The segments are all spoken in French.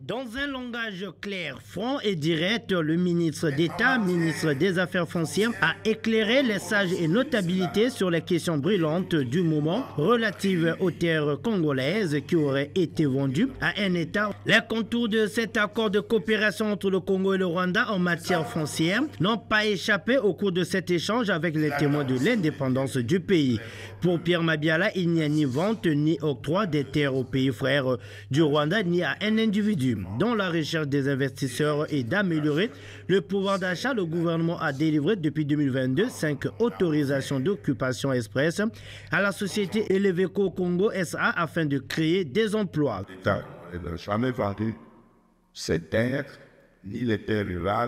Dans un langage clair, franc et direct, le ministre d'État, ministre des Affaires foncières, a éclairé les sages et notabilités sur les questions brûlantes du moment relatives aux terres congolaises qui auraient été vendues à un État. Les contours de cet accord de coopération entre le Congo et le Rwanda en matière foncière n'ont pas échappé au cours de cet échange avec les témoins de l'indépendance du pays. Pour Pierre Mabiala, il n'y a ni vente ni octroi des terres au pays frère du Rwanda ni à un individu. Dans la recherche des investisseurs et d'améliorer le pouvoir d'achat, le gouvernement a délivré depuis 2022 5 autorisations d'occupation express à la société Eleveco Congo SA afin de créer des emplois. L'État n'a jamais vendu ces terres, ni les terres rurales,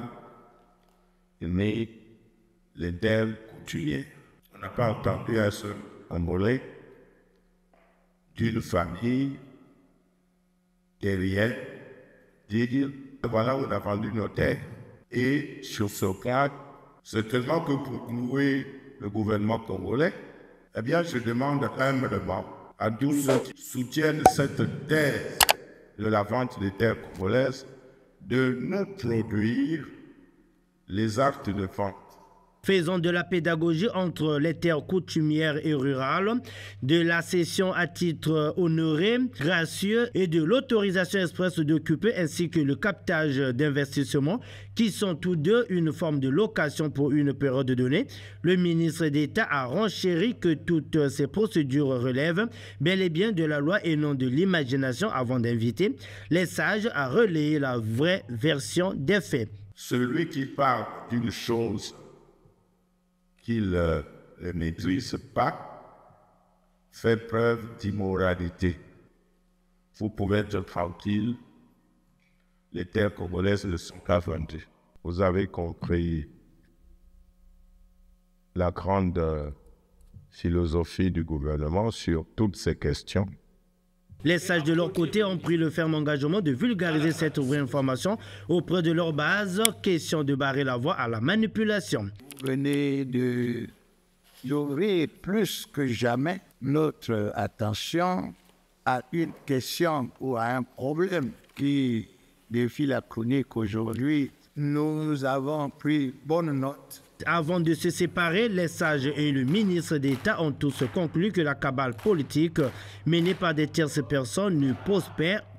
ni les terres coutumières. On n'a pas entendu un seul Congolais d'une famille terrienne dire voilà, on a vendu nos terres. Et sur ce cas, c'est tellement que pour louer le gouvernement congolais, eh bien, je demande humblement à tous ceux qui soutiennent cette thèse de la vente des terres congolaises de ne produire les actes de vente. Faisons de la pédagogie entre les terres coutumières et rurales, de la cession à titre honoré, gracieux et de l'autorisation express d'occuper ainsi que le captage d'investissement qui sont tous deux une forme de location pour une période donnée. Le ministre d'État a renchéri que toutes ces procédures relèvent bel et bien de la loi et non de l'imagination avant d'inviter les sages à relayer la vraie version des faits. Celui qui parle d'une chose qu'il ne maîtrise pas, fait preuve d'immoralité. Vous pouvez être tranquille, les terres congolaises ne sont pas vendues. Vous avez compris la grande philosophie du gouvernement sur toutes ces questions. Les sages de leur côté ont pris le ferme engagement de vulgariser cette vraie information auprès de leur base, question de barrer la voie à la manipulation. Vous venez d'ouvrir plus que jamais notre attention à une question ou à un problème qui défie la chronique aujourd'hui. Nous avons pris bonne note. Avant de se séparer, les sages et le ministre d'État ont tous conclu que la cabale politique menée par des tierces personnes ne prospère